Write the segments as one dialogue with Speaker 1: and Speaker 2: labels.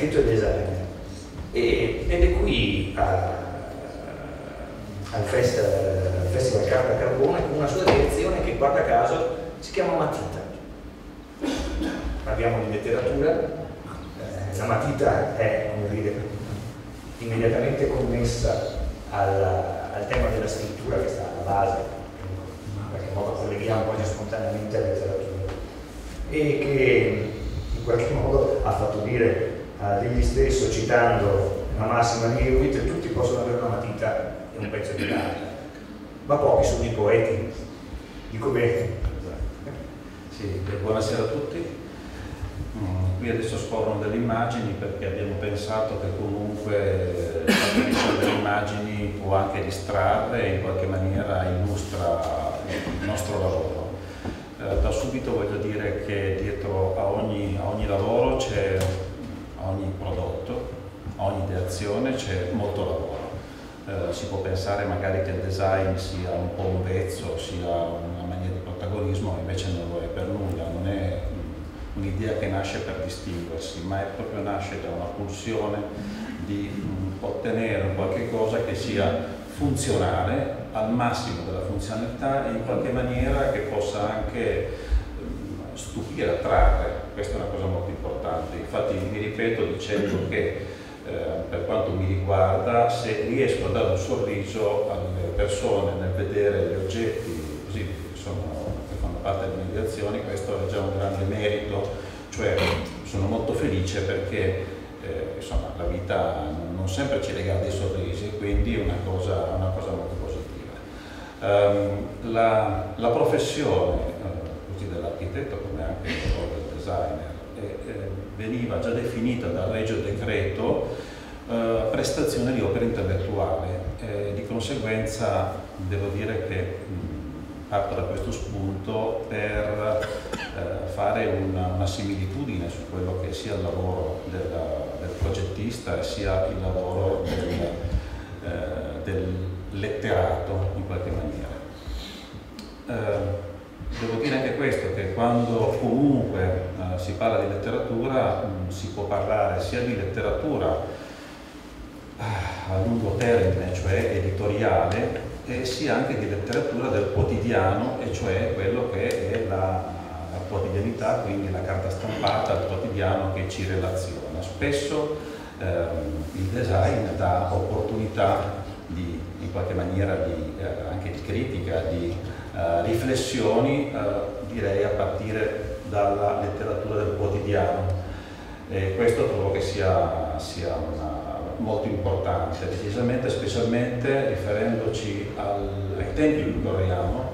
Speaker 1: architetto e designer, ed è qui al Festival Carta Carbone con una sua direzione che, guarda caso, si chiama Matita. Parliamo di letteratura, la matita è, come dire, immediatamente connessa al tema della scrittura che sta alla base, in qualche modo colleghiamo quasi spontaneamente alla letteratura, e che in qualche modo ha fatto dire degli stesso, citando una massima di Hewitt: tutti possono avere una matita e un pezzo di carta, ma pochi sono i poeti. Dico bene?
Speaker 2: Sì, buonasera a tutti. Qui adesso scorrono delle immagini perché abbiamo pensato che comunque la visione delle immagini può anche distrarre e in qualche maniera illustra il nostro lavoro. Da subito voglio dire che dietro a ogni lavoro c'è, a ogni prodotto, a ogni ideazione c'è molto lavoro. Si può pensare magari che il design sia un po' un vezzo, sia una maniera di protagonismo, invece non lo è per nulla, non è un'idea che nasce per distinguersi, ma è proprio nasce da una pulsione di ottenere qualche cosa che sia funzionale, al massimo della funzionalità, e in qualche maniera che possa anche stupire, attrarre. Questa è una cosa molto importante. Infatti mi ripeto dicendo che per quanto mi riguarda, se riesco a dare un sorriso alle persone nel vedere gli oggetti così che fanno parte delle mediazioni, questo è già un grande merito. Cioè sono molto felice perché insomma, la vita non sempre ci regala dei sorrisi, e quindi è una cosa molto positiva. La professione così dell'architetto, come anche del designer, veniva già definita dal Regio Decreto prestazione di opera intellettuale, di conseguenza devo dire che parto da questo spunto per fare una similitudine su quello che sia il lavoro del progettista e sia il lavoro del letterato in qualche maniera. Devo dire anche questo, che quando comunque si parla di letteratura si può parlare sia di letteratura a lungo termine, cioè editoriale, e sia anche di letteratura del quotidiano, e cioè quello che è la quotidianità, quindi la carta stampata, il quotidiano che ci relaziona. Spesso il design dà opportunità in qualche maniera anche di critica, di riflessioni, direi a partire dalla letteratura del quotidiano, e questo trovo che sia molto importante, decisamente, specialmente riferendoci ai tempi in cui corriamo,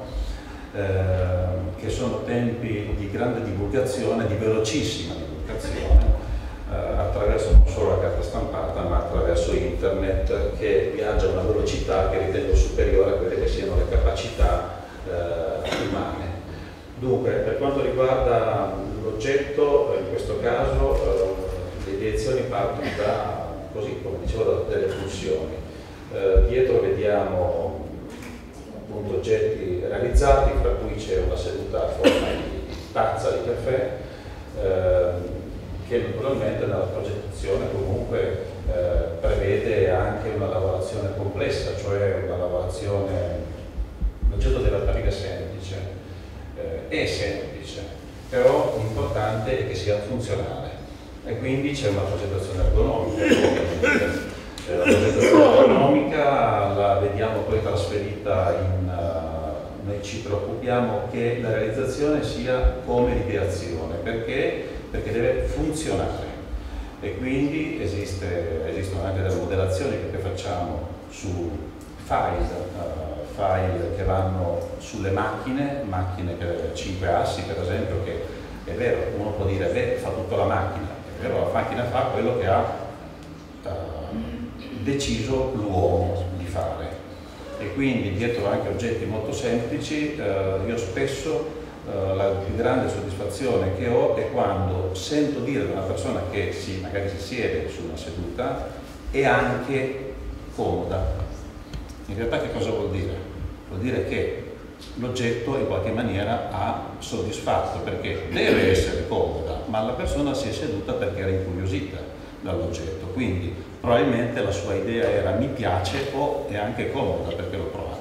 Speaker 2: che sono tempi di grande divulgazione, di velocissima divulgazione, attraverso non solo la carta stampata, ma attraverso internet, che viaggia a una velocità che ritengo superiore a quelle che siano le capacità umane. Dunque, per quanto riguarda l'oggetto, in questo caso le direzioni partono da, così come dicevo, delle pulsioni. Dietro vediamo appunto oggetti realizzati, fra cui c'è una seduta a forma di tazza di caffè, che naturalmente nella progettazione comunque prevede anche una lavorazione complessa, cioè una lavorazione. L'oggetto deve apparire semplice, è semplice, però l'importante è che sia funzionale, e quindi c'è una progettazione ergonomica. La progettazione ergonomica la vediamo poi trasferita noi ci preoccupiamo che la realizzazione sia come l'ideazione, perché deve funzionare, e quindi esistono anche delle modellazioni che facciamo su file che vanno sulle macchine che 5 assi per esempio, che è vero, uno può dire beh, fa tutta la macchina, è vero, la macchina fa quello che ha deciso l'uomo di fare, e quindi dietro anche oggetti molto semplici io spesso la più grande soddisfazione che ho è quando sento dire da una persona che magari si siede su una seduta è anche comoda. In realtà che cosa vuol dire? Vuol dire che l'oggetto in qualche maniera ha soddisfatto, perché deve essere comoda, ma la persona si è seduta perché era incuriosita, dall'oggetto, quindi probabilmente la sua idea era mi piace o è anche comoda perché l'ho provata.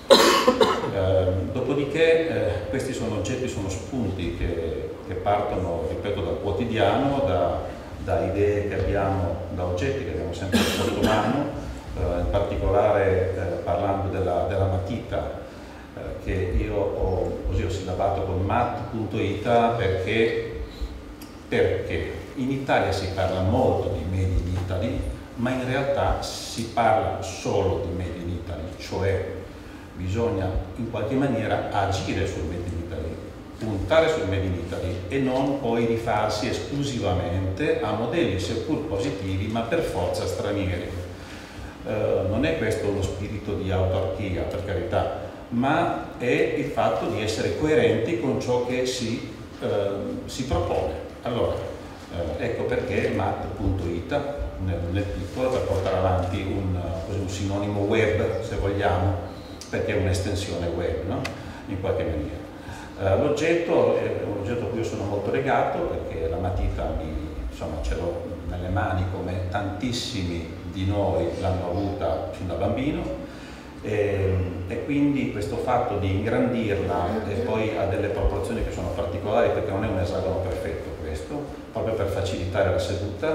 Speaker 2: Dopodiché questi sono oggetti, sono spunti che partono, ripeto, dal quotidiano, da idee che abbiamo, da oggetti che abbiamo sempre sotto mano, in particolare parlando della matita che io ho sillabato con mat.ita perché in Italia si parla molto di Made in Italy, ma in realtà si parla solo di Made in Italy, cioè bisogna in qualche maniera agire sul Made in Italy, puntare sul Made in Italy e non poi rifarsi esclusivamente a modelli seppur positivi ma per forza stranieri. Non è questo lo spirito di autarchia, per carità, ma è il fatto di essere coerenti con ciò che si propone. Allora, ecco perché mat.ita nel piccolo per portare avanti un sinonimo web, se vogliamo, perché è un'estensione web, no? In qualche maniera. L'oggetto è un oggetto a cui io sono molto legato perché la matita ce l'ho nelle mani come tantissimi di noi l'hanno avuta fin da bambino e quindi questo fatto di ingrandirla e poi ha delle proporzioni che sono particolari perché non è un esagono perfetto questo, proprio per facilitare la seduta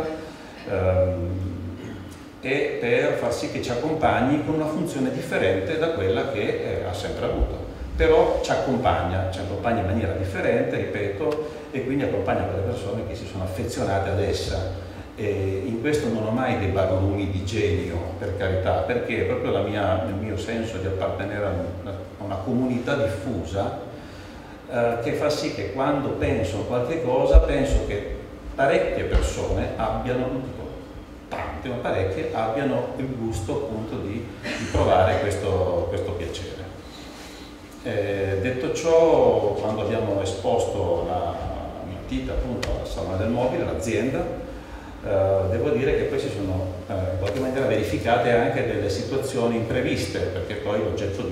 Speaker 2: e per far sì che ci accompagni con una funzione differente da quella che ha sempre avuto. Però ci accompagna in maniera differente, ripeto, e quindi accompagna quelle persone che si sono affezionate ad essa. E in questo non ho mai dei barlumi di genio, per carità, perché è proprio il mio senso di appartenere a una comunità diffusa che fa sì che quando penso a qualche cosa, penso che parecchie persone abbiano, non dico tante, ma parecchie, abbiano il gusto appunto di provare questo piacere. Detto ciò, quando abbiamo esposto la matita appunto al Salone del Mobile, l'azienda, devo dire che poi si sono in qualche maniera verificate anche delle situazioni impreviste, perché poi l'oggetto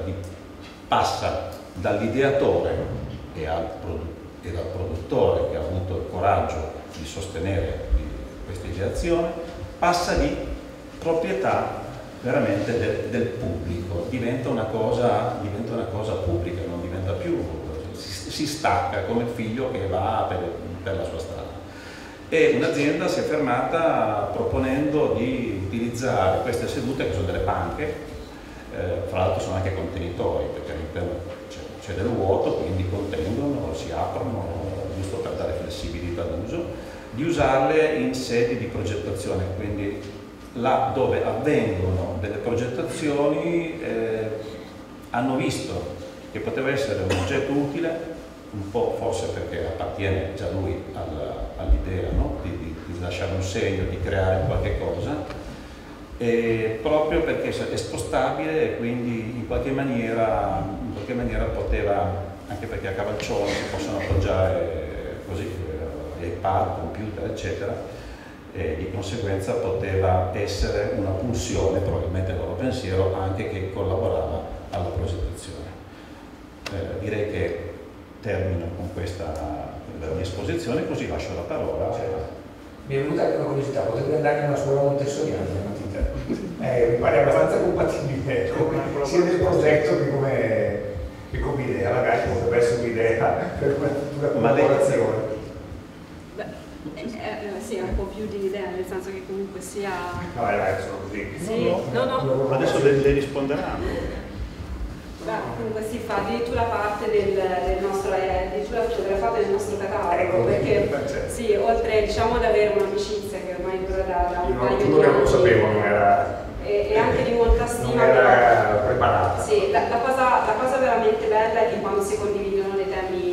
Speaker 2: passa dall'ideatore e dal produttore che ha avuto il coraggio di sostenere questa ideazione, passa di proprietà veramente del pubblico, diventa una cosa pubblica, non diventa più, si stacca come il figlio che va per la sua strada. E un'azienda si è fermata proponendo di utilizzare queste sedute che sono delle panche, fra l'altro sono anche contenitori perché all'interno c'è del vuoto, quindi contengono, si aprono, giusto per dare flessibilità d'uso, di usarle in sedi di progettazione, quindi là dove avvengono delle progettazioni hanno visto che poteva essere un oggetto utile, un po' forse perché appartiene già lui all'idea, no? di lasciare un segno, di creare qualche cosa, e proprio perché è spostabile e quindi in qualche maniera poteva, anche perché a cavalcione si possono appoggiare così iPad, computer eccetera, e di conseguenza poteva essere una pulsione, probabilmente il loro pensiero, anche che collaborava alla progettazione. Direi che termino con questa la mia esposizione, così lascio la parola.
Speaker 1: Mi è venuta anche una curiosità, potrebbe andare in una scuola montessoriana la matita? Mi pare abbastanza compatibile sia nel progetto che come idea, magari potrebbe essere un'idea per una futura collaborazione.
Speaker 3: Sì, un po' più di idea, nel senso che comunque sia...
Speaker 1: No, sono così.
Speaker 3: Sì, no.
Speaker 4: Adesso le risponderanno.
Speaker 3: Comunque si fa addirittura parte del nostro, addirittura fotografata nel nostro catalogo, perché sì, oltre diciamo ad avere un'amicizia che ormai dura da un paio di anni,
Speaker 1: non lo sapevo, non era...
Speaker 3: e anche di molta stima.
Speaker 1: Non era preparata.
Speaker 3: Sì, la cosa veramente bella è che quando si condividono dei temi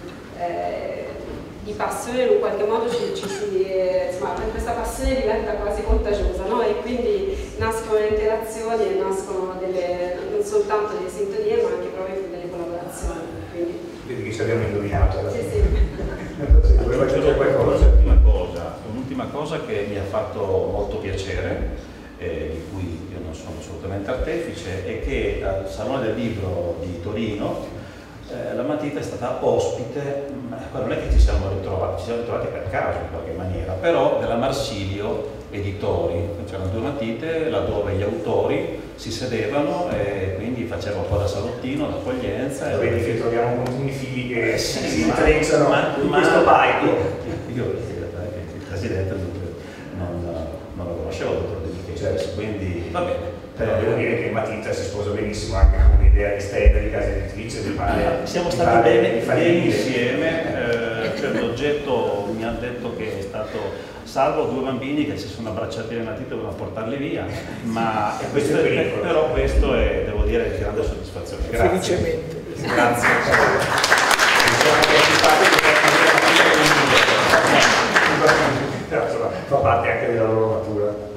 Speaker 3: di passione in un qualche modo insomma, questa passione diventa quasi contagiosa, no? E quindi nascono le interazioni e nascono non soltanto delle sintonie ma anche proprio delle collaborazioni.
Speaker 1: Vedi che ci abbiamo indovinato.
Speaker 3: Sì.
Speaker 1: Doveva aggiungere qualcosa.
Speaker 2: Un'ultima cosa che mi ha fatto molto piacere, di cui io non sono assolutamente artefice, è che al Salone del Libro di Torino la Matita è stata ospite, non è che ci siamo ritrovati per caso in qualche maniera, però della Marsilio Editori, c'erano due matite laddove gli autori si sedevano e quindi facevano un po' da salottino, d'accoglienza.
Speaker 1: Vedi che troviamo continui figli che si intrecciano in questo pipe.
Speaker 2: Io il presidente non lo conoscevo, il dottor De Michelis,
Speaker 1: Certo.
Speaker 2: Quindi va bene.
Speaker 1: Però devo dire che Matita si sposa benissimo anche con un'idea di stella, di casa editrice, di fare.
Speaker 2: Siamo stati bene insieme, per l'oggetto mi hanno detto che è stato salvo due bambini che si sono abbracciati alle matite e volevano portarli via, ma
Speaker 1: questo è pericolo.
Speaker 2: però questo è, devo dire, di grande soddisfazione. Grazie.
Speaker 5: Felicemente.
Speaker 2: Grazie.
Speaker 1: Però, insomma, fa parte anche della loro natura.